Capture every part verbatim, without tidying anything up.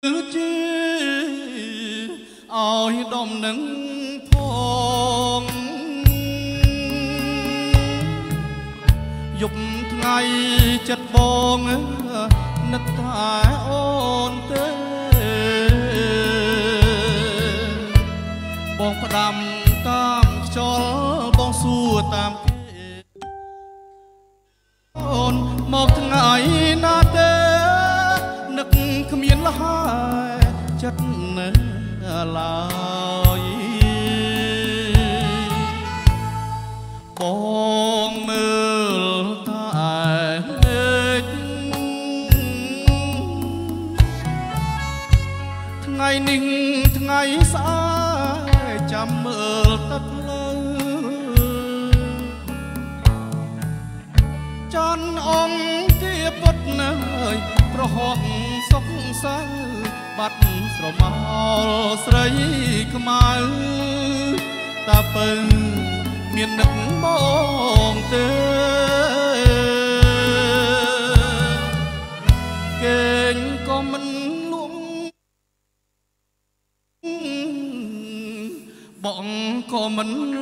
ôi đom nắng phong dục ngày chật bong nứt thải ôn tê bong đầm tam cho bong xua tam ôn một ngày na tê nứt miên là hai chất lại bong mơ tại ngày ninh ngày xa chăm mơ tất lơ chan ông kia bất nơi pro hoặc sốc xa bắt sầu màu sấy mai ta phân miền đất mong tê kênh có mình luôn bọn có mình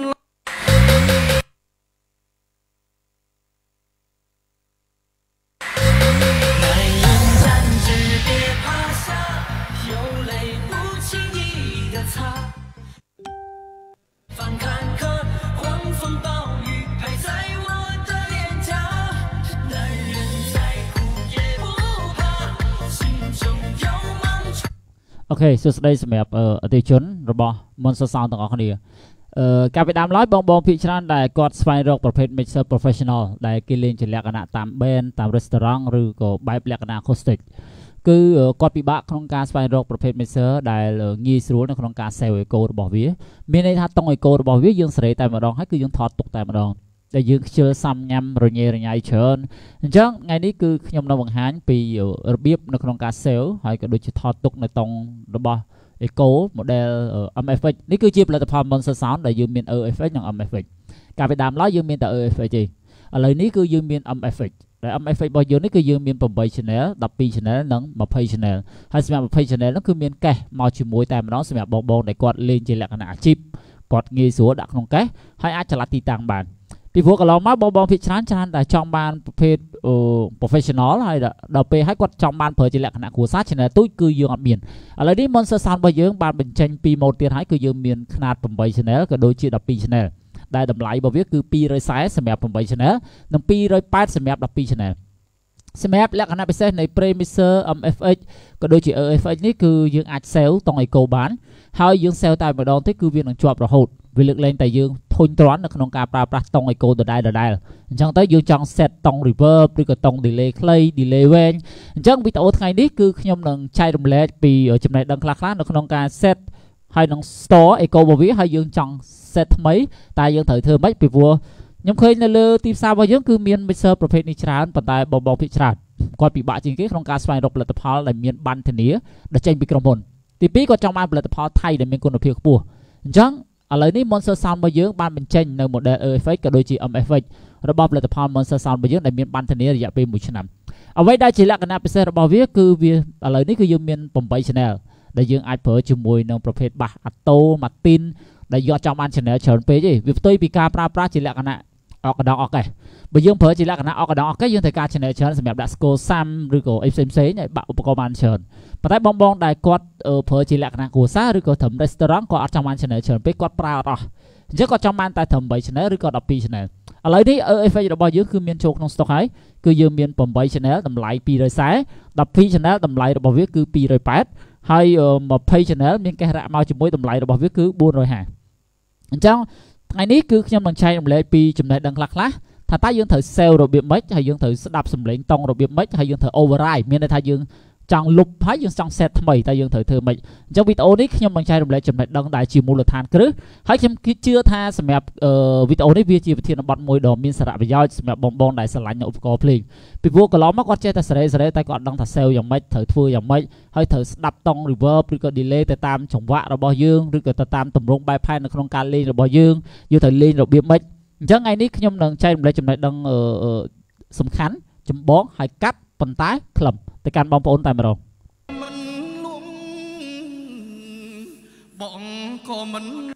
ok, so đây sẽ mẹp ở tiêu chuẩn rồi bỏ môn sơ song từng ở này các vị đam nói bong bong thị trấn đại quạt spy rockประเภท mixer professional đại kia lên chỉ lẹt cả tam bên tam restaurant หรือก็ bài lẹt cả acoustic គឺគាត់ពិបាកក្នុងការស្វែងរកប្រភេទ mixer ដែលងាយស្រួលនៅក្នុងការ sell echo របស់វាមានន័យថាតុង echo របស់វាយើងសេរីតែម្ដងហើយគឺយើងថតទុកតែម្ដងដែលយើងខ្ជិលសាំញ៉ាំរញ៉េរញ៉ៃច្រើនអញ្ចឹងថ្ងៃនេះគឺខ្ញុំនៅបង្ហាញពីរបៀបនៅក្នុងការ sell ហើយក៏ដូចជាថតទុកនៅតុងរបស់ echo model เอ็ม เอฟ เอ็กซ์ នេះគឺជាផលិតផល Monster Sound ដែលយើងមាន e เอฟ เอ็กซ์ និង เอ็ม เอฟ เอ็กซ์ កាលពីដើមឡើយយើងមានតែ e เอฟ เอ็กซ์ ទេឥឡូវនេះគឺយើងមាន เอ็ม เอฟ เอ็กซ์ ដែល เอ็ม เอฟ เอ็กซ์ របស់យើងនេះគឺយើងមានeight channel 12 channel និង20 channel ហើយសម្រាប់20 channel នោះគឺមានកេសមកជាមួយតែម្ដងសម្រាប់បងបងដែលគាត់លេងជាលក្ខណៈអាជីពគាត់ងាយស្រួលដាក់ក្នុងកេសហើយអាចចល័តទីតាំងបានពីព្រោះកន្លងមកបងបងភាគច្រើនច្រើនតែចង់បានប្រភេទ professional ហើយដល់ពេលហើយគាត់ចង់បានប្រើជាលក្ខណៈគ្រួសារ channel ទូចគឺយើងអត់មានឥឡូវនេះ Monster Sound របស់យើងបានបញ្ចេញពី mode ទៀតហើយគឺយើងមានຂະຫນາດeight channel ក៏ដូចជា12 channel ដែលតម្លៃរបស់វាគឺtwo fortyសម្រាប់eight channel និងtwo eightyសម្រាប់12 channel សម្រាប់លក្ខណៈពិសេសនៃ Premixer เอ็ม เอฟ เอ็กซ์ ក៏ដូចជា e เอฟ เอ็กซ์ នេះគឺយើងអាច sell តុង echo បានហើយយើង sell តែម្ដងទេគឺវានឹងជាប់រហូតវាលើកលែងតែយើងធុញទ្រាន់នៅក្នុងការប្រើប្រាស់តុង echo ដដែលដដែលអញ្ចឹងទៅយើងចង់ set តុង reverb ឬក៏តុង delay ខ្លី delay វែងអញ្ចឹងវីដេអូថ្ងៃនេះគឺខ្ញុំនឹងចែករំលែកពីចំណេះដឹងខ្លះៗនៅក្នុងការ set ហើយនឹង store echo របស់វាហើយយើងចង់ set ថ្មីតែយើងត្រូវធ្វើម៉េចពីព្រោះខ្ញុំឃើញនៅលើទីផ្សាររបស់យើងគឺមាន mixer ប្រភេទនេះច្រើនប៉ុន្តែបងបងភាគច្រើនគាត់ពិបាកជាងគេក្នុងការស្វែងរកផលិតផលដែលមានប័ណ្ណធានាដែលចេញពីក្រុមហ៊ុនទីពីរគាត់ចង់បានផលិតផលថៃដែលមានគុណភាពខ្ពស់អញ្ចឹងឥឡូវនេះ Monster Sound របស់យើងបានបញ្ចេញនៅ model e เอฟ เอ็กซ์ ក៏ដូចជា เอ็ม เอฟ เอ็กซ์ របស់ផលិតផល Monster Sound របស់យើងដែលមានប័ណ្ណធានារយៈពេលoneឆ្នាំអ្វីដែលជាលក្ខណៈពិសេសរបស់វាគឺវាឥឡូវនេះគឺយើងមានeight channel ដែលយើងអាចប្រើជាមួយនឹងប្រភេទ bass alto martin ដែលយើងអត់ចង់បាន channel ច្រើនពេកទេវាផ្ទុយពីការប្រើប្រាស់ជាលក្ខណៈអកដងអកេសបើយើងប្រើជាលក្ខណៈអកដងអកេសយើងត្រូវការ channel ច្រើនសម្រាប់ដាក់ score sam ឬក៏អីផ្សេងផ្សេងឲ្យបាក់ឧបករណ៍បានច្រើនប៉ុន្តែបងបងដែលគាត់ប្រើជាលក្ខណៈគ្រួសារឬក៏ត្រឹម restaurant គាត់អត់ចង់បាន channel ច្រើនពេកគាត់ប្រើអត់អស់អញ្ចឹងគាត់ចង់បានតែត្រឹមeight channel ឬក៏twelve channel ឥឡូវនេះ e เอฟ เอ็กซ์ របស់យើងគឺមានចូលក្នុង stock ហើយគឺយើងមានeight channel តម្លៃtwo forty twelve channel តម្លៃរបស់វាគឺtwo eightyហើយtwenty channel មានកេសរ៉ាក់មកជាមួយតម្លៃរបស់វាគឺfour fiftyអញ្ចឹងថ្ងៃនេះគឺខ្ញុំនឹងចែករំលែកពីចំណេះដឹងខ្លះៗថាតើយើងត្រូវ sell របៀបម៉េចហើយយើងត្រូវស្ដាប់សំឡេងតុងរបៀបម៉េចហើយយើងត្រូវ override មានន័យថាយើងចង់លុបហើយយើងចង់ set ថ្មីតើយើងត្រូវធ្វើម៉េចអញ្ចឹងវីដេអូនេះខ្ញុំនឹងចែករំលែកចំណេះដឹងដែលជាមូលដ្ឋានគ្រឹះហើយខ្ញុំគិតជឿថាសម្រាប់វីដេអូនេះវាជាវិធានបទមួយដ៏មានសារៈប្រយោជន៍សម្រាប់បងបងដែលស្រឡាញ់នៅឧបករណ៍ភ្លេងពីព្រោះកន្លងមកគាត់ចេះតែសេរីសេរីតែគាត់អត់ដឹងថា sell យ៉ាងម៉េចត្រូវធ្វើយ៉ាងម៉េចហើយត្រូវស្ដាប់តុង reverb ឬក៏ delay ទៅតាមចង្វាក់របស់យើងឬក៏ទៅតាមទម្រង់បែបផែននៅក្នុងការលេងរបស់យើងយើងត្រូវលេងរបៀបម៉េចអញ្ចឹងថ្ងៃនេះខ្ញុំនឹងចែករំលែកចំណេះដឹងសំខាន់ចម្បងហើយកាត់ប៉ុន្តែខ្លឹមទៅកាន់បងប្អូនតែម្ដង bọn có mình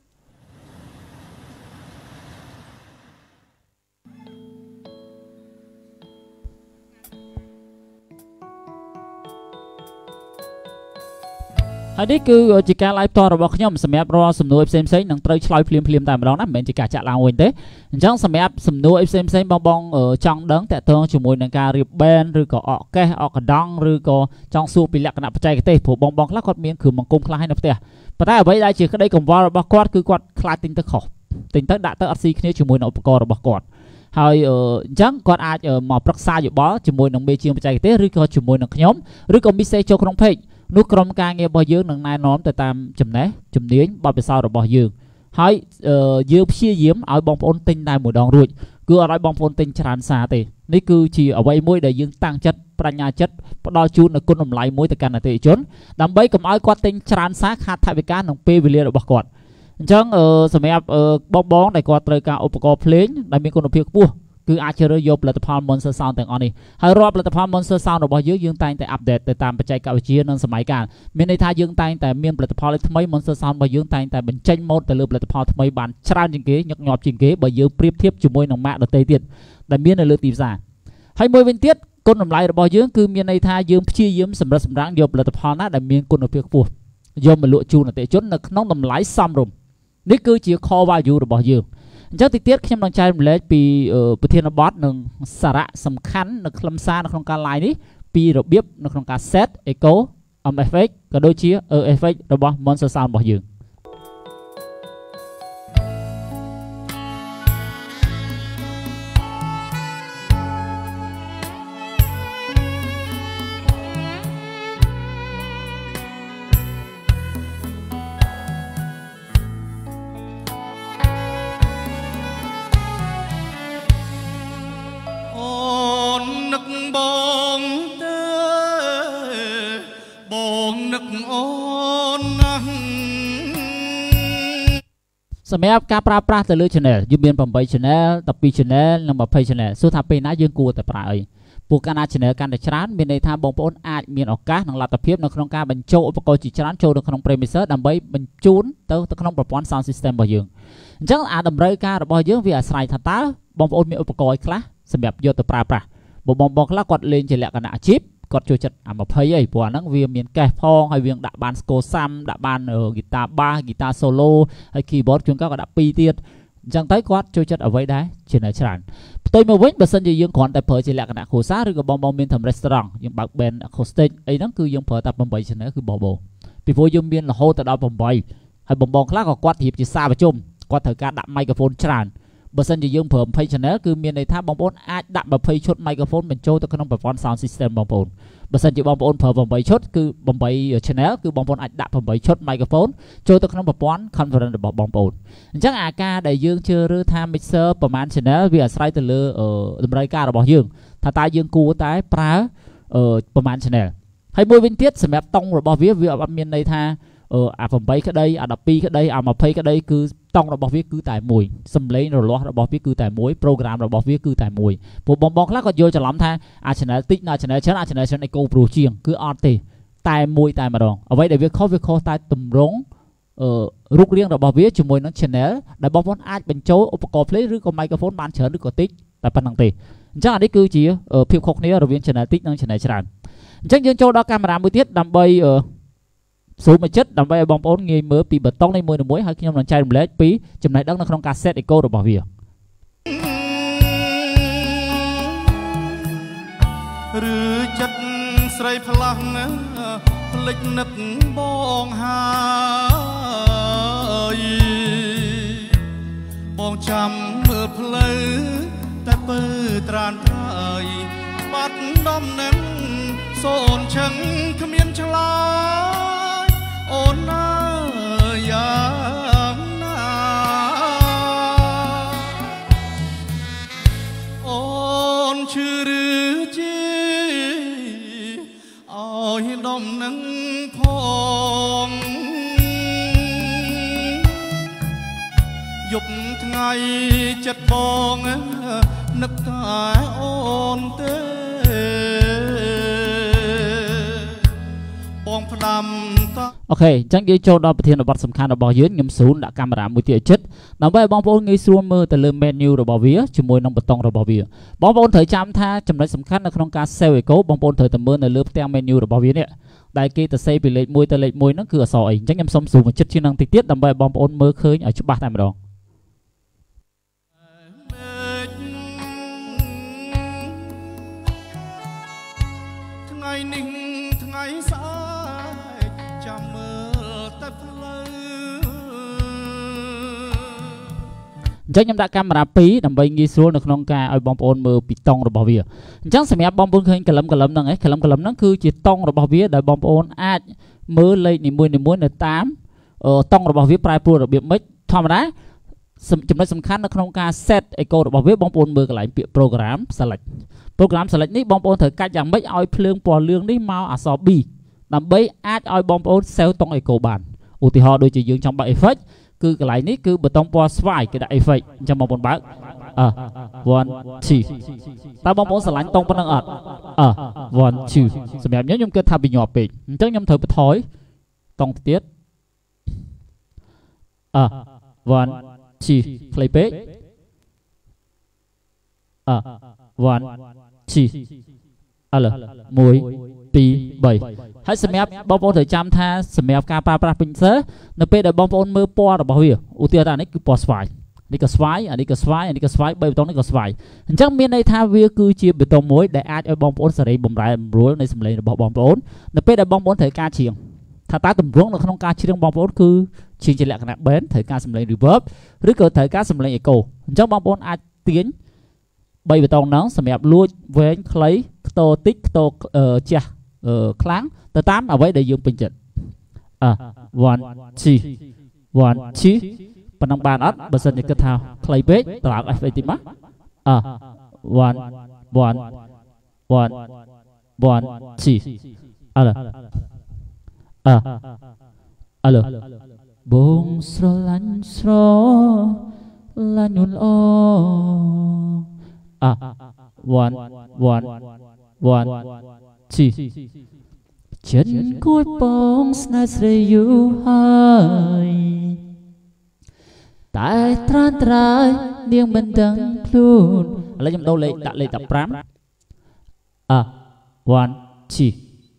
ហើយនេះគឺជាការ live តរបស់ខ្ញុំសម្រាប់រាល់សំណួរផ្សេងៗនឹងត្រូវឆ្លើយភ្លាមៗតែម្ដងណាមិនមែនជាការចាក់ឡើងវិញទេអញ្ចឹងសម្រាប់សំណួរផ្សេងៗបងបងចង់ដឹងតាក់ទងជាមួយនឹងការរៀបបែនឬក៏អកកេះអកកណ្ដង់ឬក៏ចង់សួរពីលក្ខណៈបច្ចេកទេសព្រោះបងបងខ្លះគាត់មានគ្រឿងបង្គំខ្លះហើយនៅផ្ទះប៉ុន្តែអ្វីដែលជាក្តីកង្វល់របស់គាត់គឺគាត់ខ្លាចទិញទៅខុសទិញទៅដាក់ទៅអត់ស៊ីគ្នាជាមួយនឹងឧបករណ៍របស់គាត់ហើយអញ្ចឹងគាត់អាចមកប្រឹក្សាយោបល់ជាមួយនឹងមេជាងបច្ចេកទេសឬក៏ជាមួយនឹងខ្ញុំឬក៏ message ចូលក្នុង page នោះក្រុមការងាររបស់យើងនឹងណែនាំទៅតាមចំណេះជំនាញបទពិសោធន៍របស់យើងហើយយើងព្យាយាមឲ្យបងប្អូនទិញតែម្ដងរួចគឺអត់ឲ្យបងប្អូនទិញច្រើនសារទេនេះគឺជាអ្វីមួយដែលយើងតាំងចិត្តប្រាជ្ញាចិត្តផ្ដល់ជូននូវគុណតម្លៃមួយទៅកាន់អតិថិជនដើម្បីកុំឲ្យគាត់ទិញច្រើនសារខាតថវិកានិងពេលវេលារបស់គាត់អញ្ចឹងសម្រាប់បងបងដែលគាត់ត្រូវការឧបករណ៍ភ្លេងដែលមានគុណភាពខ្ពស់គឺអាចជ្រើសរើសយកផលិតផល Monster Sound ទាំងអស់នេះហើយរាល់ផលិតផល Monster Sound របស់យើងយើងតែងតែ update ទៅតាមបច្ចេកវិទ្យានិងសម័យកាលមានន័យថាយើងតែងតែមានផលិតផលថ្មី Monster Sound របស់យើងតែងតែបញ្ចេញម៉ូដទៅលើផលិតផលថ្មីបានច្រើនជាងគេញឹកញាប់ជាងគេបើយើងប្រៀបធៀបជាមួយនឹងម៉ាកដទៃទៀតដែលមាននៅលើទីផ្សារហើយមួយវិញទៀតគុណតម្លៃរបស់យើងគឺមានន័យថាយើងព្យាយាមសម្រិតសម្រាំងយកផលិតផលណាដែលមានគុណភាពខ្ពស់យកមកលក់ជូនអតិថិជននៅក្នុងតម្លៃសមរម្យនេះគឺជា core value របស់យើងអញ្ចឹងទីទៀតខ្ញុំនឹងចែករំលែកពីប្រធានបទនិងសារៈសំខាន់នៅខ្លឹមសារនៅក្នុងការ live នេះពីរបៀបនៅក្នុងការ set echo អំ effect ក៏ដូចជា e effect របស់ Monster Sound របស់យើងសម្រាប់ការប្រើប្រាស់ទៅលើ channel យើងមានeight channel twelve channel និងtwenty channel សួរថាពេលណាយើងគួរតែប្រើអីពួកកាលណា channel កាន់តែច្រើនមានន័យថាបងប្អូនអាចមានឱកាសនិងលទ្ធភាពនៅក្នុងការបញ្ចូលឧបករណ៍ជាច្រើនចូលនៅក្នុង premixer ដើម្បីបញ្ជូនទៅទៅក្នុងប្រព័ន្ធ sound system របស់យើងអញ្ចឹងអាតម្រូវការរបស់យើងវាអាស្រ័យថាតើបងប្អូនមានឧបករណ៍ខ្លះសម្រាប់យកទៅប្រើប្រាស់បើបងប្អូនខ្លះគាត់លេងជាលក្ខណៈអាជីពគាត់ចូលចិត្តអាtwentyអីព្រោះអាហ្នឹងវាមានកេះផងហើយវាដាក់បានស្គរសាំដាក់បានហ្គីតាបាសហ្គីតាសូឡូហើយ keyboard ជួនកាលក៏ដាក់twoទៀតអញ្ចឹងទៅគាត់ចូលចិត្តអ្វីដែរជានៅច្រើនផ្ទុយមកវិញបើសិនជាយើងគ្រាន់តែប្រើជាលក្ខណៈគ្រួសារឬក៏បងបងមានធ្វើ restaurant យើងបើក band acoustic អីហ្នឹងគឺយើងប្រើតែeight channel គឺបបោពីព្រោះយើងមានរហូតទៅដល់eightហើយបងបងខ្លះក៏គាត់រៀបជាសារប្រជុំគាត់ត្រូវការដាក់ microphone ច្រើនបើសិនជាយើងប្រើtwenty channel គឺមានន័យថាបងប្អូនអាចដាក់twentyឈុត microphone បញ្ចូលទៅក្នុងប្រព័ន្ធ sound system បងប្អូនបើសិនជាបងប្អូនប្រើeightឈុតគឺeight channel គឺបងប្អូនអាចដាក់eightឈុត microphone ចូលទៅក្នុងប្រព័ន្ធ conference របស់បងប្អូនអញ្ចឹងអាការដែលយើងជ្រើសរើសថា mixer ប្រមាណ channel វាអាស្រ័យទៅលើតម្រូវការរបស់យើងថាតើយើងគួរតែប្រើប្រមាណ channel ហើយមួយវិញទៀតសម្រាប់តុងរបស់វាវាអត់មានន័យថាអាeightក្តីអាtwelveក្តីអាtwentyក្តីគឺតុងរបស់វាគឺតែមួយសំឡេងរលាស់របស់វាគឺតែមួយ program របស់វាគឺតែមួយព្រោះបងបងខ្លះគាត់យល់ច្រឡំថាអា channel តិចណា channel ច្រើនអា channel ច្រើន echo ព្រោះជាងគឺអត់ទេតែមួយតែម្ដងអ្វីដែលវាខុសវាខុសតែទម្រង់រូបរាងរបស់វាជាមួយនឹង channel ដែលបងប្អូនអាចបញ្ចូលឧបករណ៍ play ឬក៏ microphone បានច្រើនឬក៏តិចតែប៉ុណ្្នឹងទេអញ្ចឹងអានេះគឺជាភាពខុសគ្នារវាង channel តិចនិង channel ច្រើនអញ្ចឹងយើងចូលដល់កាមេរ៉ាមួយទៀតដើម្បីស៊ូមមួយចិត្តដើម្បីឲ្យបងប្អូនងាយមើលពីបតុងនេះមួយៗហើយខ្ញុំនឹងចែករំលែកពីចំណេះដឹងនៅក្នុងការ set echo របស់វាឬចិត្តស្រីផ្លាស់ណាផ្លេចនឹកបងហើយបងចាំមើលផ្លូវតែពើត្រានត្រើយបាត់ដំណឹងសូនឈឹងគ្មានឆ្លើយអូនណាយ៉ាងណាអូនឈឺឬជាឲ្យដំណឹងផងយប់ថ្ងៃចិត្តបងនឹកតែអូនទេបង ok chẳng như cho đóประเทศរបស់សំខាន់របស់យើងខ្ញុំស៊ូនដាក់កាមេរ៉ាមួយទៀតចិត្តដើម្បីឲ្យបងប្អូនងាយស្រួលមើលទៅលើ menu របស់វាជាមួយនឹងប៊ូតុងរបស់វាបងប្អូនត្រូវចាំថាចំណុចសំខាន់នៅក្នុងការ save echo បងប្អូនត្រូវតែមើលនៅលើផ្ទាំង menu របស់វានេះដែលគេទៅ save ពីលេខមួយទៅលេខមួយហ្នឹងគឺអក្សរអីអញ្ចឹងខ្ញុំសូមស៊ូមចិត្តជាងនឹងតិចទៀតដើម្បីឲ្យបងប្អូនមើលឃើញឲ្យច្បាស់តែម្ដងថ្ងៃនេះថ្ងៃស្អែកចាំមើលតែផ្លូវអញ្ចឹងខ្ញុំដាក់កាមេរ៉ាពីរដើម្បីងាយស្រួលនៅក្នុងការឲ្យបងប្អូនមើលពីតុងរបស់វាអញ្ចឹងសម្រាប់បងប្អូនឃើញកលឹមកលឹមហ្នឹងឯងកលឹមកលឹមហ្នឹងគឺជាតុងរបស់វាដែលបងប្អូនអាចមើលលេខនីមួយនីមួយនៅតាមតុងរបស់វាប្រែប្រួលរបៀបម៉េចធម្មតាចំណុចសំខាន់នៅក្នុងការ set echo របស់វាបងប្អូនមើលកន្លែងពាក្យ program select program select នេះបងប្អូនត្រូវកាច់យ៉ាងម៉េចឲ្យភ្លើងពណ៌លឿងនេះមកអក្សរ B ដើម្បីអាចឲ្យបងប្អូន save តុង echo បានឧទាហរណ៍ដូចជាយើងចង់បើក effect គឺកន្លែងនេះគឺប៊ូតុងពណ៌ស្វាយគេដាក់ effect អញ្ចឹងបងប្អូនបើកអឺ one two តើបងប្អូនស្រឡាញ់តុងប៉ុណ្ណឹងអត់អឺ one two សម្រាប់ខ្ញុំខ្ញុំគិតថាវាញាប់ពេកអញ្ចឹងខ្ញុំត្រូវបន្ថយតុងទៀតអឺ one two ខ្លីពេកអឺ one two អើមួយពីរបីហើយសម្រាប់បងប្អូនត្រូវចាំថាសម្រាប់ការប្រើប្រាស់ Pinsel នៅពេលដែលបងប្អូនមើលពណ៌របស់វាឧទាហរណ៍ថានេះគឺពណ៌ស្វាយនេះក៏ស្វាយអានេះក៏ស្វាយអានេះក៏ស្វាយបីប៊ូតុងនេះក៏ស្វាយអញ្ចឹងមានន័យថាវាគឺជាប៊ូតុងមួយដែលអាចឲ្យបងប្អូនសេរីបំរែបំរួលនៃសម្លេងរបស់បងប្អូននៅពេលដែលបងប្អូនត្រូវការច្រៀងថាតើទម្រង់នៅក្នុងការច្រៀងបងប្អូនគឺច្រៀងជាលក្ខណៈ band ត្រូវការសម្លេង reverb ឬក៏ត្រូវការសម្លេង echo អញ្ចឹងបងប្អូនអាចទាញបីប៊ូតុងហ្នឹងសម្រាប់លួចវែងខ្លីខ្ទរតិចខ្ទរជះខ្លាំងទៅតាមអ្វីដែលយើងពេញចិត្តអឺ one two one two ប៉ុណ្ណឹងបានអត់បើសិនជាគិតថាខ្លីពេកត្រឡប់ F តិចមកអឺ one one one one two អើអឺអើបងស្រឡាញ់ស្រឡាញ់អូនអូអឺ one one one two ចិត្តគួយបងស្នេហ៍ស្រីយូរហើយតែត្រានត្រើយនាងមិនដឹងខ្លួនឥឡូវខ្ញុំដូរលេខដាក់លេខ15អឺ one two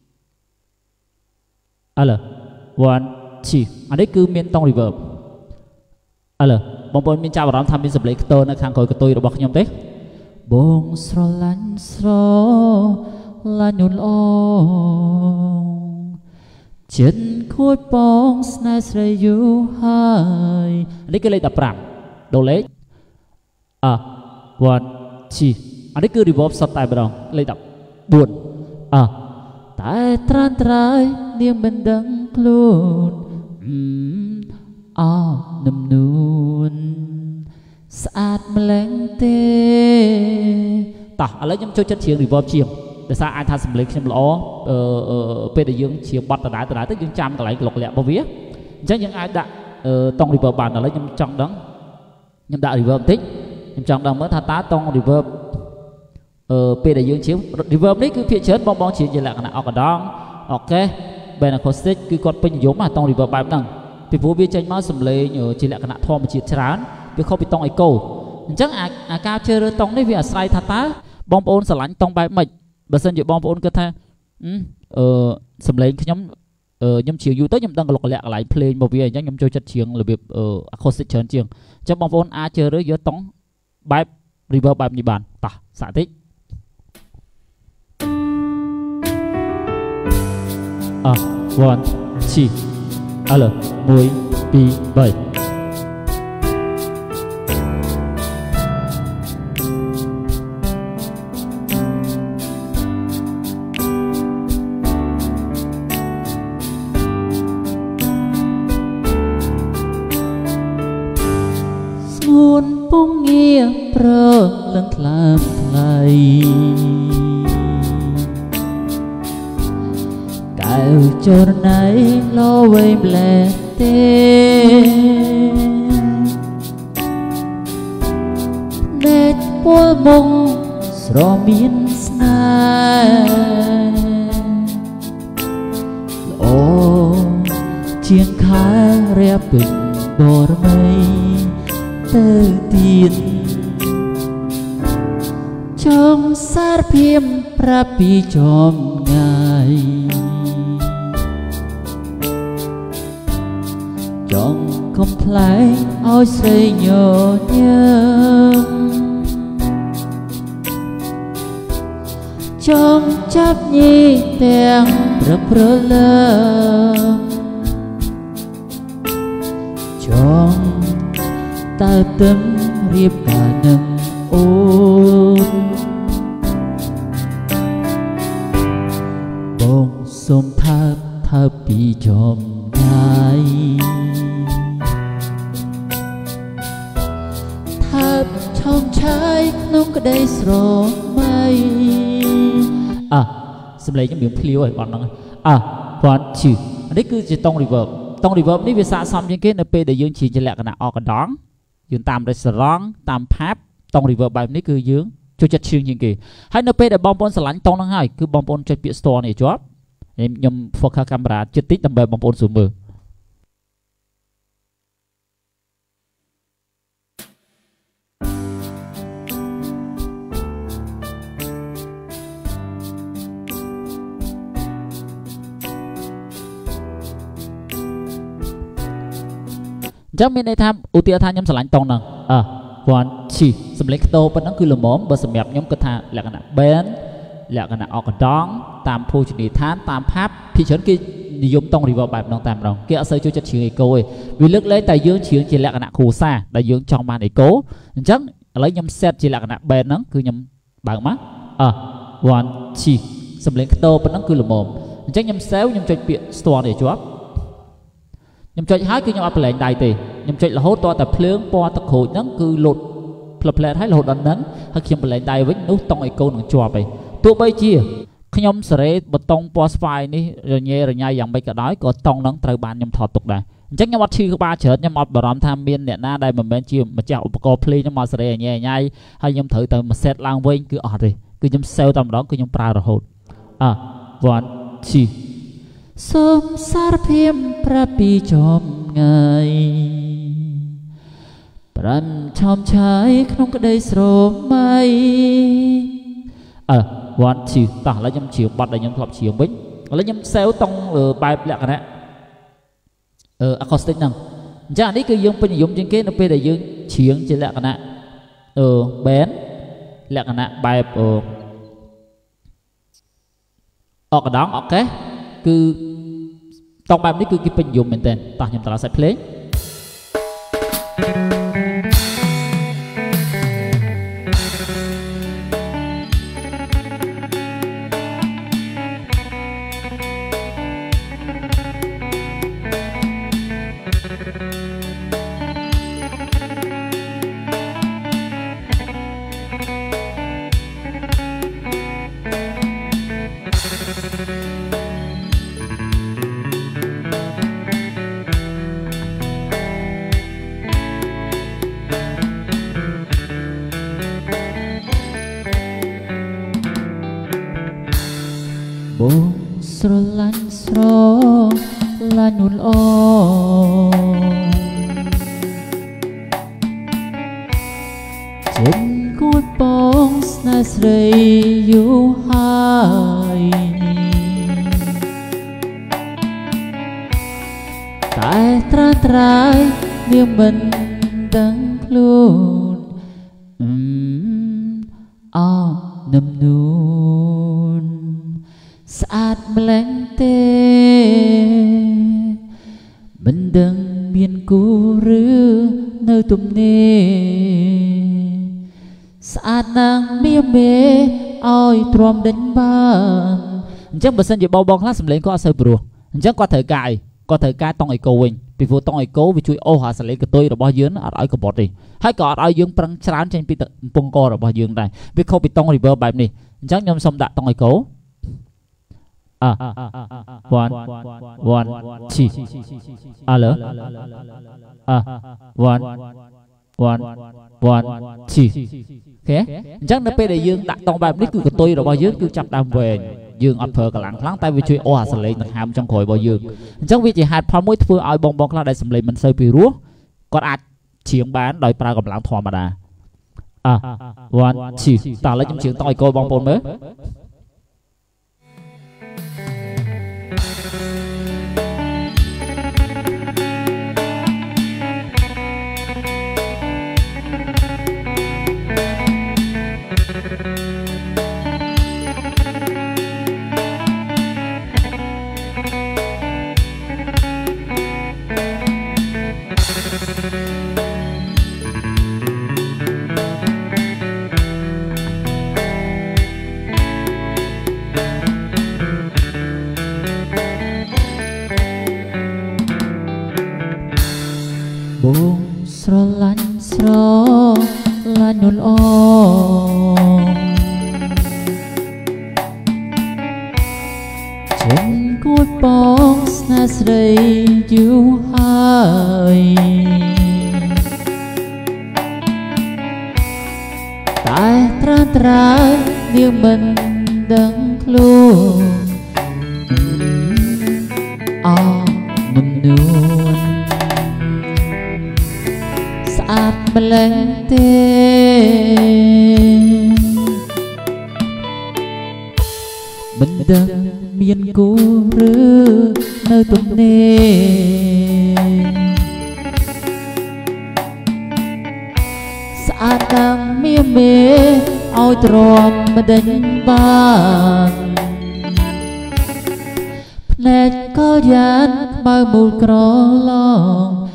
ឥឡូវ one two អានេះគឺមានតុង reverb ឥឡូវបងប្អូនមានចាប់អារម្មណ៍ថាមានសម្លេងខ្ទរនៅខាងក្រោយកតុយរបស់ខ្ញុំទេបងស្រឡាញ់ស្រឡាញ់អូនអូចិត្តខួចបងស្នេហ៍ស្រីយូរហើយនេះគឺលេខ15ដូរលេខអឺ one two អានេះគឺ reverb សុទ្ធតែម្ដងលេខ14អឺតែត្រានត្រើយនាងមិនដឹងខ្លួនអោនឹមនួនស្អាតម្លឹងទេតោះឥឡូវខ្ញុំចូលចិត្តច្រៀង reverb ជាងដោយសារអាចថាសម្លេងខ្ញុំល្អអឺពេលដែលយើងច្រៀងបទដដែលដដែលទៅយើងចាំកន្លែងក្លុកលាក់របស់វាអញ្ចឹងយើងអាចដាក់តុង reverb បានឥឡូវខ្ញុំចង់ដឹងខ្ញុំដាក់ reverb បន្តិចខ្ញុំចង់ដឹងមើលថាតើតុង reverb អឺពេលដែលយើងច្រៀង reverb នេះគឺភាគច្រើនបងបងច្រៀងជាលក្ខណៈអកដងអូខេ band acoustic គឺគាត់ពេញនិយមណាតុង reverb បែបហ្នឹងពីព្រោះវាចេញមកសម្លេងជាលក្ខណៈធម្មជាតិច្រើនវាខុសពីតុង echo អញ្ចឹងអាការជ្រើសរើសតុងនេះវាអាស្រ័យថាតើបងប្អូនស្រឡាញ់តុងបែបម៉េចបើសិនជាបងប្អូនគិតថាអឺសម្លេងខ្ញុំខ្ញុំច្រៀងយូរទៅខ្ញុំដឹងកលុកកលាក់កន្លែងភ្លេងរបស់វាអញ្ចឹងខ្ញុំចូលចិត្តច្រៀងរបៀប acoustic ច្រើនជាងអញ្ចឹងបងប្អូនអាចជ្រើសរើសយកតុងបែប reverb បែបនេះបានតោះសាកតិចអ one two ឥឡូវមួយពីរបីពងងារប្រលឹងថ្លើមថ្លៃកែវចរណៃលោវៃម្លេះទេភ្នែកពលមុងស្រមានស្នេហ៍ល្អ chiên khai rẽ bình bò mây tơ tiền trong sát phim prapi chom ngày trong không phải ôi xây nhỏ nhớ trong chấp nhi tiếng rập rơ lơ trong ta tâm riêng cả nâng ôn bông sông tháp tháp bị chom ngày tháp trong trái nông cái đây sổ mây à xem lấy những miếng phêu ấy bọn nó à bọn chữ đấy cứ chỉ tông reverb tông reverb ní việc xả xong những cái np để dương chỉ cho lẹ cái nào ở cái đó dương tam restaurant tam pháp tông reverb bài ní cứ dương cho chất chương những cái hay np để bom bom sờ lánh tông nó hay cứ bom bom trên bia store này chóp em nhầm focus camera chất tích tầm bè bom bom xuống mưa chắc mình đây tham ưu tiên tham nhóm sờ lạnh tông nè à còn chỉ sầm lấy tô bên đó cứ lùm móm bờ sầm đẹp nhóm cơ tha là cái nào bén là cái nào ở cái đón tam phu chỉ đi thán tam pháp thì chấn kia dùng tông đi vào bài nông tam đồng kia ở xây cho chất chữ câu ấy vì lúc lấy tài dương chữ chỉ là cái nào khù xa đại dương trong màn để cố chắc lấy nhóm set chỉ là cái nào bén nó cứ nhóm bằng mắt à còn chỉ sầm lấy tô bên đó cứ lùm móm chắc nhóm xéo nhóm cho chuyện store để chóp nhầm chơi hái cứ nhầm áp lệnh đại tỷ nhầm chơi là hốt to tập phướng po tập hội nắng cứ lột lập lệ hay lột đòn nắng hay khi lệnh đại với nút tông ấy câu nằng chua vậy tụi bây chia khi nhom sợi bật tông po spy ní rồi nhẹ rồi nhai dạng bây cả đói có tông nắng trời bàn nhầm thọt tục này chắc nhầm bắt chi ba chợt nhầm bắt bảo tham miên nè na đây mà bên chia mà chào upaco play nhầm sợi nhẹ nhai hay nhầm thử từ mà set lang vinh cứ ở đi cứ nhầm sale tầm đó cứ nhầm pra rồi hốt à vạn chi sớm sát phim prapi chom ngày pram chom trái không có đây sổ mây à quan chiều ta lấy nhâm chiều bắt lấy nhâm thọp chiều bính lấy nhâm xéo tông ở bài lẹ cái này ờ acoustic năng chả đi cứ dùng bên dùng trên cái nó bây giờ dùng chiều trên lẹ cái này ờ bén lẹ cái này bài ờ ở cái đó ok cứ tông bài này cứ cái bên dùng mình tên ta nhầm ta sẽ play bông sro lan sro lan nul o trên cột bông na srei yu hai tại tra trai niềm mình đang luôn a nằm nôn sát mlen tê mình đừng miền cũ rứ nơi tụm nê sát nàng mía mê oi tròn đánh bàn chắc bữa sinh giờ bao bao class mlen có sơ bùa chắc qua thời cài qua thời cài tông ấy cố mình vì vô tông ấy cố vì chui ô hà sẽ lấy cái tôi rồi bao dướng ở cái bọt đi hay có ở dương prang chán trên pi bông co rồi bao dương này vì không bị tông river bài này chắc nhom xong đã tông ấy cố à one one chi à lỡ à one one one chi thế chắc nó bây giờ dương đặt tông bài này cứ tôi rồi bao dương cứ chặt đam về dương ọt phở cả lăng lăng tay vì chui ô sờ lấy nặng hàm trong khối bao dương chẳng vì chỉ hạt phá mũi vừa ao bong bong là đại sầm lấy mình sơi pì rúa còn ai chiếng bán đòi pra cầm lăng thò mà đà à one two ta lấy những chiếng tỏi coi bong bong mới bông sro lăn sro lăn nhon ong trên cột bóng na srei du hai tại tra tra riêng mình đang luôn à mình nuôn sát mà lên tên mình đang miền cũ rư nơi tuần nê sát đang mía mê ôi tròn mà đánh bàn nét có dán bao một cỏ lòng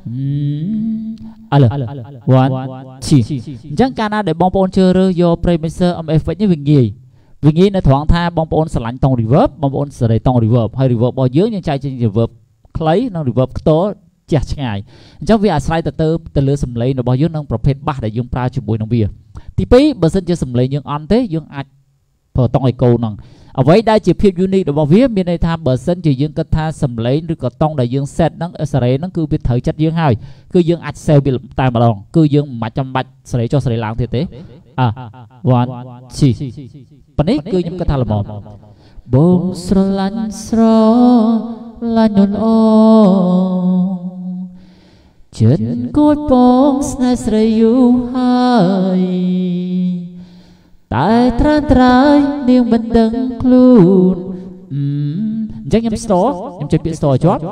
alo one two chẳng cả để bong bóng chơi rồi do premiser âm effect như vinh gì vinh gì nó thoáng tha bong bóng sẽ lạnh tông reverb bong bóng sẽ đầy tông reverb hay reverb bao dưới những chai trên reverb clay nó reverb tố chặt ngày trong việc slide từ từ từ lửa sầm lấy nó bao dưới nóประเภท ba để dùng pra chụp bụi nông bia tí pí bờ sân chơi sầm lấy những on thế những ai phở tông ai câu nằng ở vậy đây chỉ phiên unique để bảo viết bên đây tham bờ sân chỉ dương cất tha sầm lấy được có tông đại dương set nó sợi nó cứ biết thời chất dương hai cứ dương ạch sale bị tai mà đòn cứ dương mà trăm bạch sợi cho sợi láng thế thế à one two phần ấy cứ những cái tha là một bông sro lăn sro lăn nhon ong trên cột bóng na srei du hai tại tra trái niềng mình đừng luôn chắc nhầm store nhầm chơi biển store chót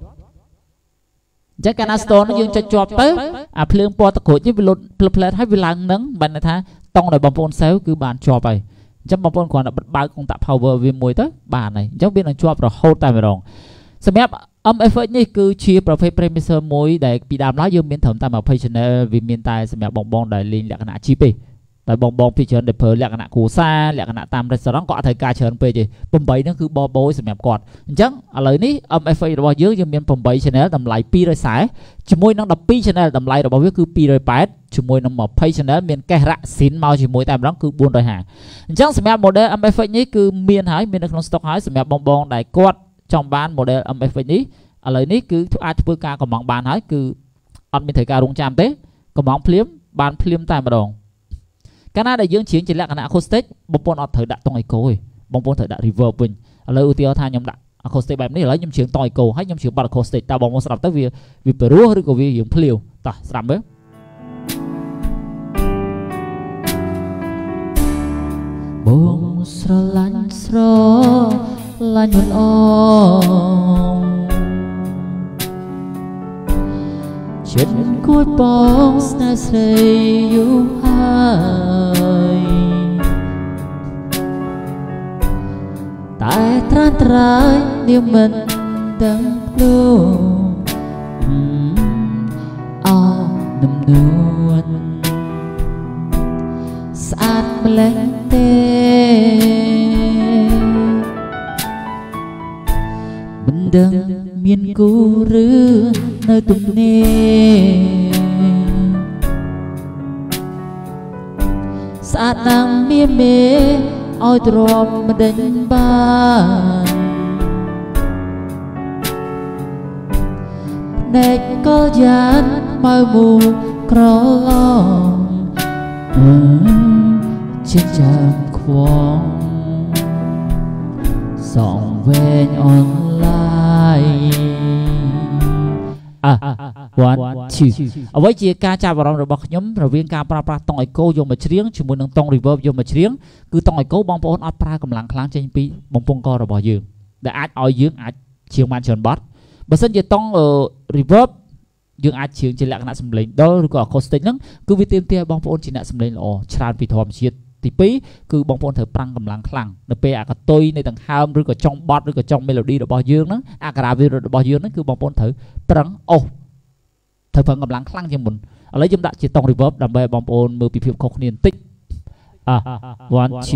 chắc cái na store nó dương cho chót tới à phượng po tắc khối chứ vì lột plate hay vì lăng nắng bạn này tha tông này bóng phôn xéo cứ bàn chót vậy chắc bóng phôn còn là bật bao công tạ power vì mùi tới bàn này chắc biết là chót rồi hold tay vào rồng xem ép âm effect này cứ chia profile premiser mối để bị đàm lá dương miền thẩm tam ở patient vì miền tai xem ép bóng bóng để liên lạc nạ chi pi tại bong bong phi chơn để phơi lẹ cái nạ cù sa lẹ cái nạ tam restaurant có thời ca chơn pe gì bầm bấy nó cứ bo bối sầm quạt chẳng ở lời ní âm effect bao dưới cho miền bầm bấy channel tầm lại pi rồi sải chỉ môi nó đập pi channel tầm lại rồi bao viết cứ pi rồi pát chỉ môi nó mở pay channel miền kẻ rạ xin mau chỉ môi tam đó cứ buôn rồi hàng chẳng sầm model âm effect ní cứ miền hái miền nó stock hái sầm bong bong đại quạt trong bán model âm effect ní ở lời ní cứ ai thưa ca còn mong bàn hái cứ ăn miền thời ca rung chạm tế còn mong phím bàn phím tai mà đòn cái này để dương chiến chỉ là cái acoustic bông bông ở thời đại tông echo rồi bông bông thời đại reverb mình lời ưu tiên thay nhầm đại acoustic bài này lấy nhầm chiến tông echo hay nhầm chiến bật acoustic ta bông bông sập tới vì vì peru hay của vì dùng pleo ta sập đấy bông sro lăn sro lăn nhon ong trên cột bóng na srei du hai tại tra trái niềng mình đang luôn ao nằm nuôn sát mà lên tên mình đang miền cũ rư nơi tuần nê sát đang mía mê ôi tròn mà đánh bàn nét có dán mơ mù cỏ lòng trên trạm khoáng song ven online à one two អ្វីជាការចាប់អារម្មណ៍របស់ខ្ញុំរវាងការប្រើប្រាស់តង់អេកូយកមកច្រៀងជាមួយនឹងតង់ reverb យកមកច្រៀងគឺតង់អេកូបងប្អូនអត់ប្រើកម្លាំងខ្លាំងចេញពីបំពង់ករបស់យើងដែលអាចឲ្យយើងអាចច្រៀងបានច្រើនបទបើសិនជាតង់ reverb យើងអាចច្រៀងជាលក្ខណៈសម្លេងដុលឬក៏ acoustic ហ្នឹងគឺវាទាមទារឲ្យបងប្អូនជាអ្នកសម្លេងល្អច្រើនពីធម្មជាតិទីពីរគឺបងប្អូនត្រូវប្រាំងកម្លាំងខ្លាំងនៅពេលអាកតុយនៃដង្ហើមឬក៏ចុងបទឬក៏ចុង melody របស់យើងហ្នឹងអាការ៉ាវីរុតរបស់យើងហ្នឹងគឺបងប្អូនត្រូវប្រឹងអូសត្រូវប្រឹងកម្លាំងខ្លាំងជាងមុនឥឡូវខ្ញុំដាក់ជាតង់ reverb ដើម្បីឲ្យបងប្អូនមើលពីភាពខុសគ្នាបន្តិចអា one two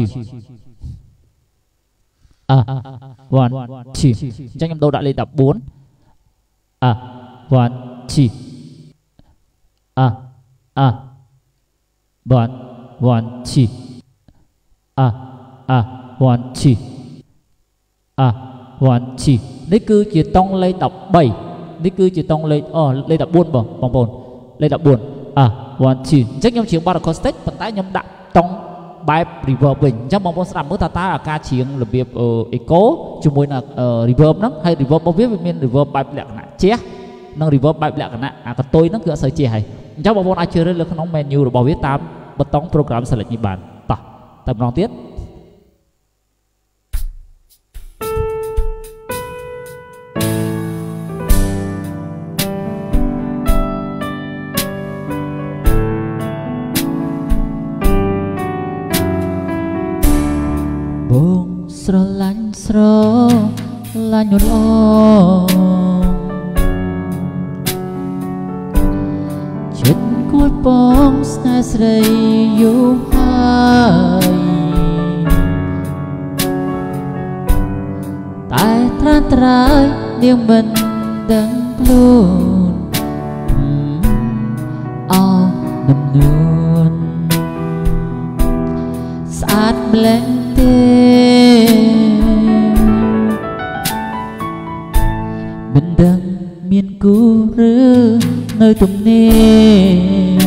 អា one two អញ្ចឹងខ្ញុំដូរដាក់លេខដប់បួនអា one two អាអា one one two អាអា one two អា one two នេះគឺជាតង់លេខដប់បីនេះគឺជាតង់លេខអូលេខដប់បួនបងបងប្អូនលេខដប់បួនអា one two អញ្ចឹងខ្ញុំច្រៀងបទ acoustic ប៉ុន្តែខ្ញុំដាក់តង់បែប reverb វិញអញ្ចឹងបងប្អូនស្ដាប់មើលតើតើអាការច្រៀងរបៀប echo ជាមួយនឹង reverb ហ្នឹងហើយ reverb របស់វាវាមាន reverb បែបលក្ខណៈជះនិង reverb បែបលក្ខណៈអាកតុយហ្នឹងគឺអត់សូវជះហើយអញ្ចឹងបងប្អូនអាចជ្រើសរើសលើក្នុង menu របស់វាតាមប៊ូតុង program select នេះបានតោះតែម្ដងទៀតបងស្រឡាញ់ស្រឡាញ់ល្អចិត្តគួរបងស្នេហ៍ស្រីយូរហើយតែត្រាត្រៃនាងមិនដឹងខ្លួនអោនំនួនស្អាតម្លេះទេមិនដឹងមានគូឬនៅទំនេរ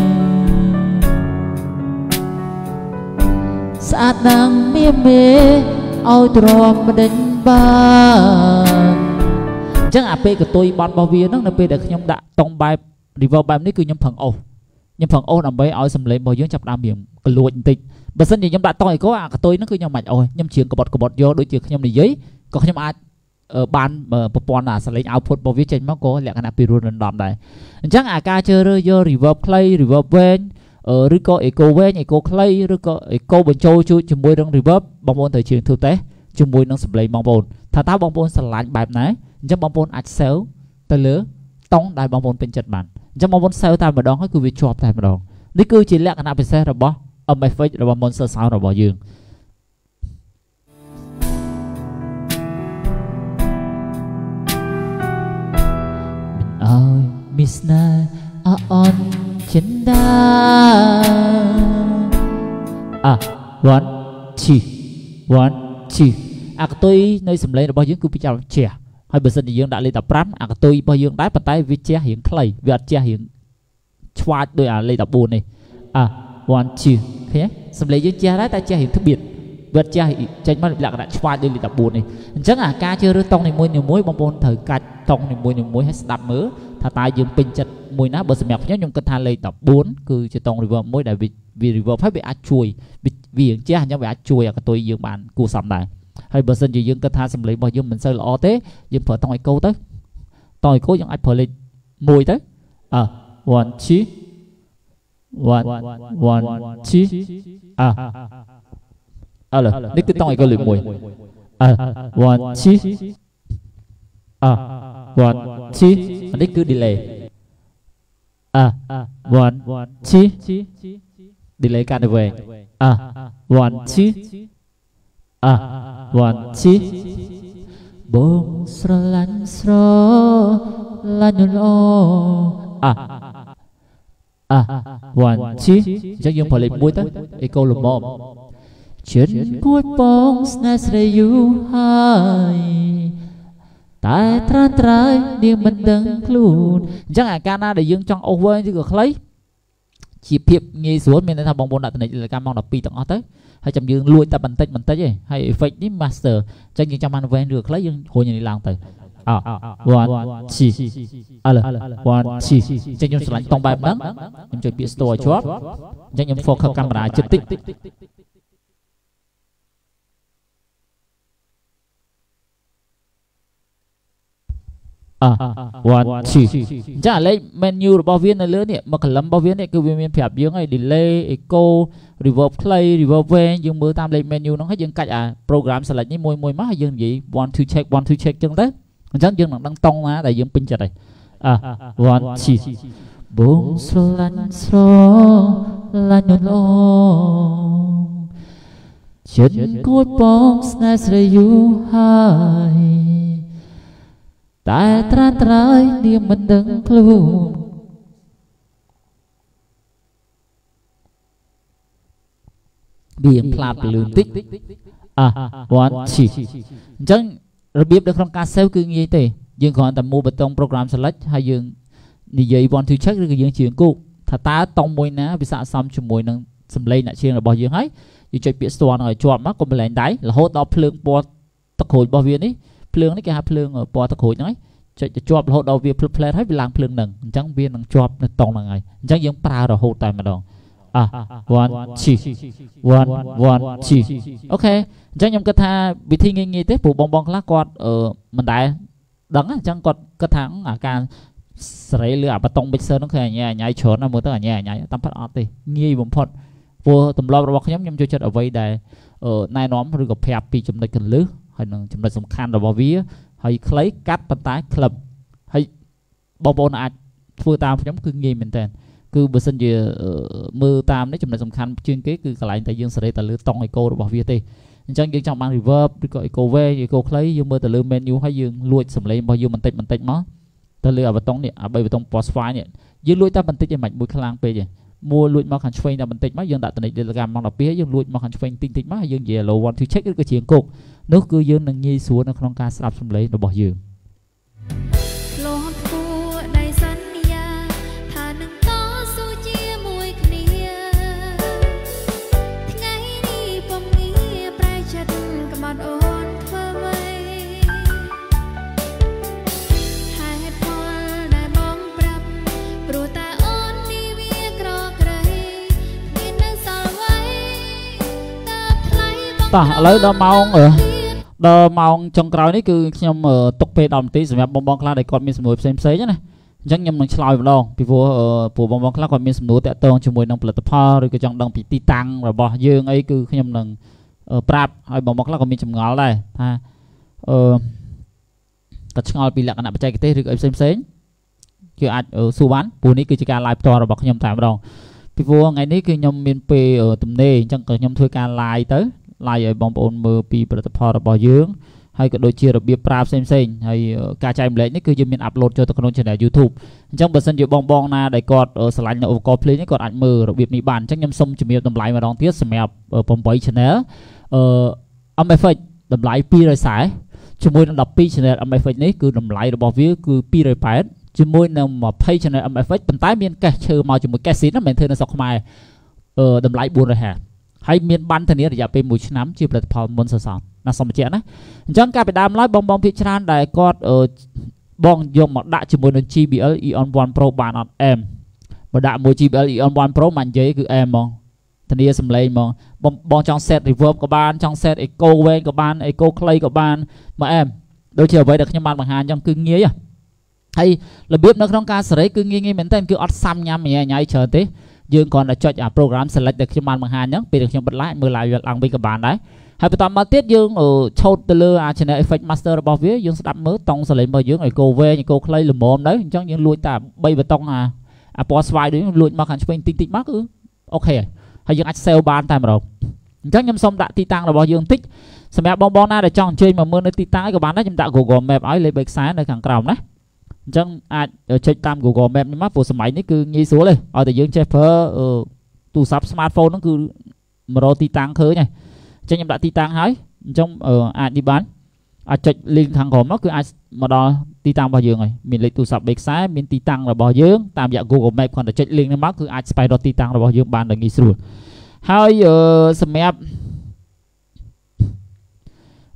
ស្អាតណាស់មាមេឲ្យទ្រាំដេញបានអញ្ចឹងអាពេលកតុយបត់របស់វាហ្នឹងនៅពេលដែលខ្ញុំដាក់តង់បែប reverb បែបនេះគឺខ្ញុំផឹងអូសខ្ញុំផឹងអូសដើម្បីឲ្យសំឡេងរបស់យើងចាប់ផ្ដើមរៀងកលួចបន្តិចបើសិនជាខ្ញុំដាក់តង់អេកូអាកតុយហ្នឹងគឺខ្ញុំមិនអូសខ្ញុំច្រៀងកបត់កបត់យកដូចជាខ្ញុំនិយាយក៏ខ្ញុំអាចបានប្រព័ន្ធអាសលេង output របស់វាចេញមកក៏លក្ខណៈពីររណ្ដំដែរអញ្ចឹងអាការជ្រើសរើសយក reverb ខ្លី reverb វែងឬក៏ echo វែង echo ខ្លីឬក៏ echo បញ្ចូលជួយជាមួយនឹង reverb បងប្អូនត្រូវជ្រៀងធ្វើតេស្តជាមួយនឹងសំឡេងបងប្អូនថាតើបងប្អូនស្រឡាញ់បែបណាអញ្ចឹងបងប្អូនអាច save ទៅលើតង់ដែលបងប្អូនពេញចិត្តបានអញ្ចឹងបងប្អូន save តែម្ដងហើយគឺវាជាប់តែម្ដងនេះគឺជាលក្ខណៈពិសេសរបស់ em effect របស់ Monster Sound របស់យើងអើយមីស្នេហ៍អអនចិនដាអា one two one two អាកតុយនៃសំឡេងរបស់យើងគឺពិចារណាជះហើយបើសិនជាយើងដាក់លេខដប់ប្រាំអាកតុយរបស់យើងដែរប៉ុន្តែវាជះរៀងខ្លីវាអត់ជះរៀងឆ្វាចដោយអាលេខដប់បួននេះអា one two ឃើញទេសំឡេងយើងជះដែរតែជះរៀងត្បៀតវាចេះចេញមកលក្ខណៈឆ្វាចដូចលេខដប់បួននេះអញ្ចឹងអាការជ្រើសរើសតង់នីមួយៗបងប្អូនត្រូវកាច់តង់នីមួយៗឲ្យស្ដាប់មើលថាតើយើងពេញចិត្តមួយណាបើសម្រាប់ខ្ញុំខ្ញុំគិតថាលេខដប់បួនគឺជាតង់ reverb មួយដែលវា reverb ហើយវាអាចជួយវារៀងជះអញ្ចឹងវាអាចជួយឲ្យកតុយយើងបានគួរសមដែរហើយបើសិនជាយើងគិតថាសំឡេងរបស់យើងមិនសូវល្អទេយើងប្រើតង់អេកូទៅតង់អេកូយើងអាចប្រើលេខមួយទៅអើ one two one one two អើអើនេះគឺតង់អេកូលេខមួយអើ one two អើ one two នេះគឺ delay អើ one two delay កាន់តែវែងអើ one two អើ one two បងស្រឡាញ់ស្រឡាញ់ល្អអើអើ one two អញ្ចឹងយើងប្រើលេខមួយទៅអេកូល្មមចិត្តគួរបងស្នេហ៍ស្រីយូរហើយតែត្រាត្រៃនាងមិនដឹងខ្លួនអញ្ចឹងអាការណាដែលយើងចង់អូសវែងឬក៏ខ្លីជាភាពងាយស្រួលមានន័យថាបងប្អូនដាក់ទំនេរលើកម្មម៉ោងដប់ពីរទាំងអស់ទៅ hay chậm dương lui ta bắn tách bắn tách ấy hay effect ní master cho những trong anh ven được lấy dương hồi như làm từ à one chỉ à là one chỉ cho những sợi tông bài bắn những chuyện bị store chóp cho những focus camera chụp tích à one chỉ chả lấy menu bao viên này lớn nè mà cả lắm bao viên này cứ viên viên phẹp dương này delay echo reverb play reverb ven dương mưa tam lấy menu nó hết dương cách à program select như môi môi mắt dương gì one to check one to check chân đấy chắc dương đang tông á tại dương pin chặt này à one chỉ bốn số lăn số lăn nhon lo chân cốt bom snatch lấy you high tại tra trái niềm mình đừng luôn biển plap lươn tích à one chỉ chẳngระเบียบในโครงการเซลล์คืองี้เตะยังก่อนแต่โมบตรงโปรแกรม select ให้ยังนี่ยัง want to check หรือยังเชียงกูถ้าตาตรงมวยนะวิสาซ้ำชั่วโมงนึงสำเร็จนะเชียงเราบอกยังให้ยังใจเปียสตัวหน่อยจวบมั้งก็ไม่แรงได้แล้วโหดเอาเพลิงปอตะโขยบอเวียนี่เพลิงนี่แกหาเพลิงปอตะโขยน้อยจะจะจวบโหดเอาเวียเพลิงเพลิงให้เวลาเพลิงหนึ่งจังเวียนหนึ่งจวบในตรงยังไงจังยังปลาเราโหดตายมาดองอ่ะ one ชี one one ชีโอเคจังยมกระทาวิธีงี้งี้เต้ผู้บองบองลักกอดเออมันได้ดังจังกอดกระถางอาการใส่เรือปะตงไปเซอร์น้องเคยเนี่ยใหญ่ชนนะมือตั้งแต่เนี่ยใหญ่ตั้มพัดออดตีงี้บ่มพอดวัวตุ่มรอบเราบอกย้ำย้ำช่วยจัดเอาไว้ได้เออนายน้อมหรือกับแพรปีจำได้กันลึกให้หนึ่งจำได้สำคัญเราบอกวิให้คล้ายกัดปันท้ายคลับให้บองบองอาจฟัวตามย้ำคืองี้เหมือนกันคือเบอร์สัญญามือตามนี่จำได้สำคัญชื่อเก๋คือกลายแต่ยังใส่แต่เลือตองไอโก้เราบอกวิตีจังยังจังบาง reverb หรือก็ echo wave echo คล้ายยังเมื่อแต่เลือ menu ให้ยังลวดสำเร็จพอยังมันติดมันติดมั้งแต่เลือเอาไปตรงเนี่ยเอาไปตรง post file เนี่ยยังลวดตามมันติดยังหมายมวยคลางไปยังมัวลวดมาขันช่วยตามมันติดมั้งยังดัดตัวนี้เดือดการมองดับเปี้ยยังลวดมาขันช่วยติดติดมั้งยังเยอะเรา want to check ก็เฉียงกกนึกคือยังนั่งยีสวนในโครงการสลับสำเร็จเราบอกยังต่อแล้วดอมองเออดอมองจงกรอยนี่คือยมเออตกไปดอมตีสำหรับบองบองคลาได้ก่อนมีสมุนเซมเซ่ใช่ไหมจังยมมันฉลาดไปลองพี่ฟัวเออผู้บองบองคลาก่อนมีสมุนแต่ตรงจมูกนังผลิตภัณฑ์หรือก็จังดังปีตีตังหรือบ่ยืงไอ้คือยมนังเออปราบให้บองบองคลาก่อนมีจำงอได้ฮะเออตัดชงอปีหลักขณะปัจจัยกิเตหรือไอ้เซมเซ่คืออาจเออสู้วันผู้นี้คือจิการไลฟ์ต่อเราบอกยมถามเราพี่ฟัวไงนี่คือยมมีนเปย์เออตุ่มเน่จังก็ยมช่วยการไลฟ์เต๋อไล่ไอ้บองปอนมือปีผลิตภัณฑ์บ่อยืงให้ก็โดยเชี่ยวระเบียบปราบเซ็งๆให้การใจเมล็ดนี่คือจะมีอัพโหลดจากตะกนช่องยูทูบจังเปอร์เซ็นต์อยู่บองบองนาได้กอดสไลด์ในอุปกรณ์เพลย์นี่กอดอัดมือระเบียบมีบานจังยำส้มจะมีตำไหลมาลองเทียบสมัยผมไปชแนลเอ่ออัมเบฟต์ตำไหลปีไรสายจมูกอันดับปีชแนลอัมเบฟต์นี้คือตำไหลระบบวิวคือปีไรแปดจมูกนำมาเพย์ชแนลอัมเบฟต์เป็นใต้เมียนแกเชื่อมาจมูกแกซีนั่นเป็นเธอในสกมาเอ่อตำไหลบุญเลยฮะให้เมียนบันทันนี้อยากเป็นมวยชน้ำจีบเลยพอมนสสอนน่าสมเจนะจังการไปดามไล่บองบองพิจารณาได้ก็เออบองยมหมดด่าจมูกน จี บี แอล Eon One Pro บานอดเอ็มมาด่ามวย จี บี แอล Eon One Pro มันเยอะคือเอ็มมองทันนี้สำเร็จมองบองบองจังเซตรีเวิร์บกับบานจังเซตเอโก้เวนกับบานเอโก้คลายกับบานมาเอ็มโดยเฉพาะเด็กยามบานบางฮานจังคือเงี้ยให้ระเบียบนักร้องการเสร็จคือเงี้ยเงี้ยเหมือนเต้นคืออัดซ้ำยำอย่างเงี้ยเชิญตียืนก่อนจะจดโปรแกรม select เด็กที่มันบางฮานยังเป็นเด็กที่บัดไล่มือลายหลังไปกับบานได้ให้ไปตามมาเทียบยืนเออโชว์ตัวเลืออาชนะ effect master ระบบวิยืนสตับมือตรง select มายืนไอโก้เวไอโก้คลายหรือมอมได้จังยืนลุยแต่ใบไปตรงอ่ะอ่ะพอสไลด์ด้วยลุยมาขันเป็นติ๊กติ๊กมากคือโอเคให้ยืนอัดเซลบานแต่เราจังยำส้มดะตีตังระบบยืนติ๊กสมัยบองบองน่าได้จ้องเชยมาเมื่อในตีตังกับบานได้จำดะ Google Map ไอ้เลยเบรกซ้ายในขังกล่าวนะจังอาจเช็คตาม Google Map นี่มั้งผู้สมัยนี้คืองี้สัวเลยเอาแต่ยืนเชฟเฟอร์ตู้ซับสมาร์ทโฟนนั่นคือมารอตีตังเคยไงจังยำดะตีตังหายจังเอออาจดีบ้านอาจจะลิงทางของnóคืออาจมาดอตีตังบ่อยืงไงมีเลขตู้ซับเบรกซ้ายมีตีตังระบ่อยืงตามอย่าง Google Map คนแต่เช็คลิงนั่นมั้งคืออาจไปรอตีตังระบ่อยืงบ้านแต่งี้สัวให้เออสมัย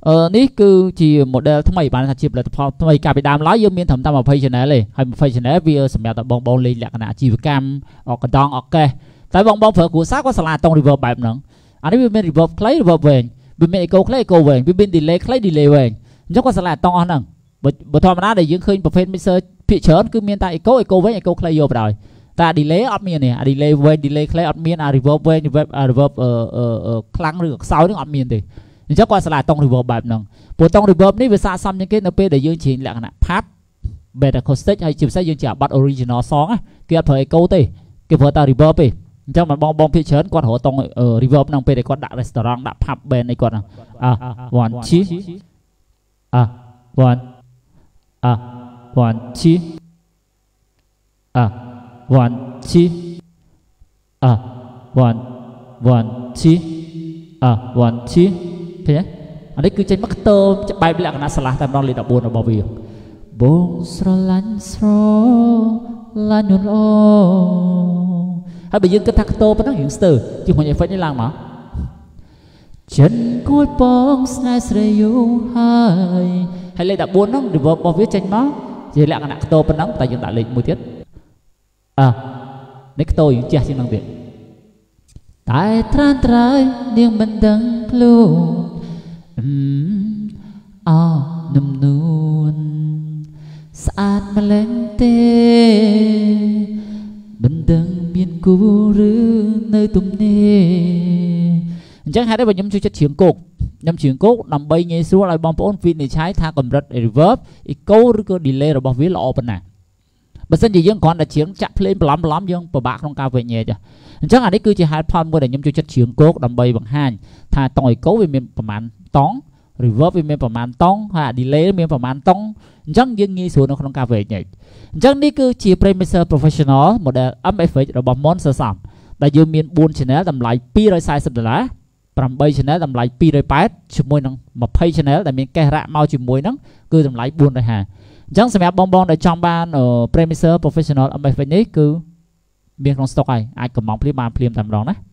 អឺនេះគឺជា model ថ្មីបានថាជាផលិតផលថ្មីកាលពីដើមឡើយយើងមានត្រឹមតែtwenty channel ទេហើយtwenty channel វាសម្រាប់តែបងបងលេងលក្ខណៈអាជីវកម្មអកដងអកេសតែបងបងប្រើគ្រួសារក៏ឆ្លាតតង់ reverb បែបហ្នឹងអានេះវាមាន reverb ខ្លី reverb វែងវាមាន echo ខ្លី echo វែងវាមាន delay ខ្លី delay វែងអញ្ចឹងក៏ឆ្លាតតង់អស់ហ្នឹងបើធម្មតាដែលយើងឃើញប្រភេទ mixer ភាគច្រើនគឺមានតែ echo echo វែង echo ខ្លីយកបណ្ដោយតែ delay អត់មានទេអា delay វែង delay ខ្លីអត់មានអា reverb វែង reverb reverb ខ្លាំងឬក៏ខ្សោយហ្នឹងអត់មានទេអញ្ចឹងគាត់ឆ្លាតតង់ reverb បែបហ្នឹងព្រោះតង់ reverb នេះវាស័ក្តិសមជាងគេនៅពេលដែលយើងច្រៀងលក្ខណៈ pop bed acoustic ហើយជាពិសេសយើងជាបាត់ original song គេអត់ប្រើ echo ទេគេប្រើតែ reverb ទេអញ្ចឹងបងបងភាគច្រើនគាត់រកតង់ reverb ហ្នឹងពេលដែលគាត់ដាក់ restaurant ដាក់ pub band អីគាត់ហ្នឹងអា one two អា one អា one two អា one two អា one one two អា one two ឃើញទេអានេះគឺចេញមកខ្ទមបែបលក្ខណៈឆ្លាស់តែម្ដងលេខfourteenរបស់វាបងស្រឡាញ់ស្រឡាញ់អូហើយបើយើងគិតថាខ្ទមប៉ុណ្ណឹងយើងស្ទើរជិះមួយ effect នេះឡើងមកចិនគួយបងស្នេហ៍ស្រីយូហើយហើយលេខfourteenហ្នឹង reverb របស់វាចេញមកជាលក្ខណៈខ្ទមប៉ុណ្ណឹងតែយើងដាក់លេខមួយទៀតអើនេះខ្ទមយើងជះជាងហ្នឹងទៀតតែត្រានត្រើយនាងមិនដឹងខ្លួនអោនំនួនស្អាតម្លេងទេមិនដឹងមានគូឬនៅទំនេរអញ្ចឹងហេតុអីបើខ្ញុំជួយចិត្តច្រៀងគោកខ្ញុំច្រៀងគោកដើម្បីងាយស្រួលឲ្យបងប្អូន feed និយាយថាកម្រិត reverb echo ឬក៏ delay របស់វាល្អប៉ុណ្ណាបើសិនជាយើងគ្រាន់តែច្រៀងចាក់ភ្លេងបន្លំបន្លំយើងពិបាកក្នុងការវិញ្ញាចអញ្ចឹងអានេះគឺជាហេតុផលមួយដែលខ្ញុំជួយចិត្តច្រៀងគោកដើម្បីបង្ហាញថាតង់ echo វាមានប្រមាណតង់ reverb វាមានប្រមាណតង់ហើយ delay មានប្រមាណតង់អញ្ចឹងយើងងាយស្រួលនៅក្នុងការវិញ្ញាចអញ្ចឹងនេះគឺជា Premixer Professional model เอ็ม เอฟ เอช របស់ Monster Sound ដែលយើងមានfour channel តម្លៃtwo hundred fortyដុល្លារeight channel តម្លៃtwo hundred eightyជាមួយនឹងtwenty channel ដែលមានកេសរ៉ាក់មកជាមួយហ្នឹងគឺតម្លៃfour hundred fiftyអញ្ចឹងសម្រាប់បងបងដែលចង់បាន Premixer Professional เอ็ม เอฟ เอช នេះគឺមានក្នុង stock ហើយអាចកំងភ្លាមបានភ្លាមតែម្ដងណា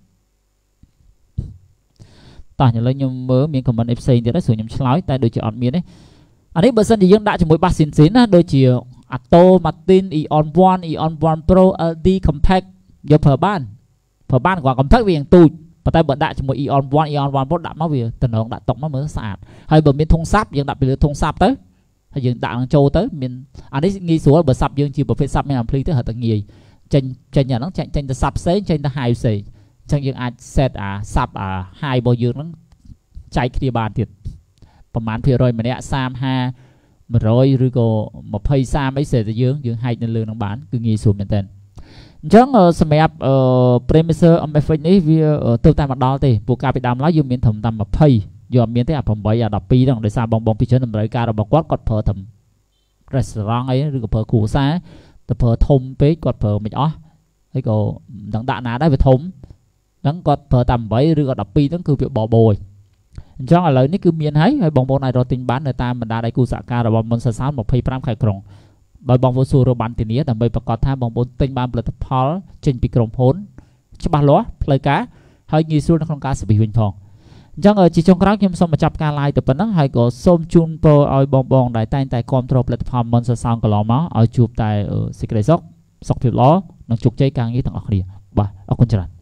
តោះឥឡូវខ្ញុំមើលមាន comment ផ្សេងទៀតហើយស្រួលខ្ញុំឆ្លើយតែដូចជាអត់មានទេអានេះបើសិនជាយើងដាក់ជាមួយ bass synth ណាដូចជា Atto Martin Eon one Eon one Pro แอล ดี Compact យកប្រើបានប្រើបានគាត់ Compact វាយ៉ាងទូចប៉ុន្តែបើដាក់ជាមួយ Eon one Eon one Pro ដាក់មកវាតំណងដាក់តុកមកមើលស្អាតហើយបើមានធុងសាប់យើងដាក់ពីលើធុងសាប់ទៅហើយយើងដាក់នឹងចូលទៅមានអានេះងាយស្រួលបើសាប់យើងជាប្រភេទសាប់មាន ampli ទៅហើយតែងាយចេញចេញអាហ្នឹងចេញចេញទៅសាប់ផ្សេងចេញទៅ high ផ្សេងអញ្ចឹងយើងអាច set អាសាប់អា high របស់យើងហ្នឹងចែកគ្នាបានទៀតប្រហែលភាគរយម្នាក់thirty fifty one hundredឬក៏twenty thirtyអីស្ទើរតែយើងយើងហែកនៅលើនឹងបានគឺងាយស្រួលមែនតើអញ្ចឹងសម្រាប់ Premixer เอ็ม เอฟ เอช នេះវាទៅតែមកដល់ទេពួកការពីដើមឡើយយើងមានត្រឹមតែtwentyយកអត់មានទេអាeightអាtwelveហ្នឹងដោយសារបងបងពីច្រើនតម្រូវការរបស់គាត់គាត់ប្រើត្រឹម restaurant អីឬក៏ប្រើគ្រួសារទៅប្រើធំពេកគាត់ប្រើមិនអស់ហើយក៏មិនដឹងដាក់ណាដែរវាធំហ្នឹងគាត់ប្រើតែeightឬក៏twelveហ្នឹងគឺវាបបោយអញ្ចឹងឥឡូវនេះគឺមានហើយហើយបងប្អូនអាចរកទិញបាននៅតាមបណ្ដាដៃគូសហការរបស់ Monster Sound twenty-five ខេត្តក្រុងដោយបងប្អូនសួររកបានធានាដើម្បីប្រកាសថាបងប្អូនទិញបានផលិតផលចេញពីក្រុមហ៊ុនច្បាស់លាស់ផ្លូវការហើយងាយស្រួលនៅក្នុងការservice វិញផងអញ្ចឹងជាចុងក្រោយខ្ញុំសូមបញ្ចប់ការ live ទៅប៉ុណ្ណឹងហើយក៏សូមជូនពរឲ្យបងបងដែលតែងតែគាំទ្រផលិតផល Monster Sound កន្លងមកឲ្យជួបតែសេចក្តីសុខសុខភាពល្អនិងជោគជ័យការងារទាំងអស់គ្នាបាទអរគុណច្រើន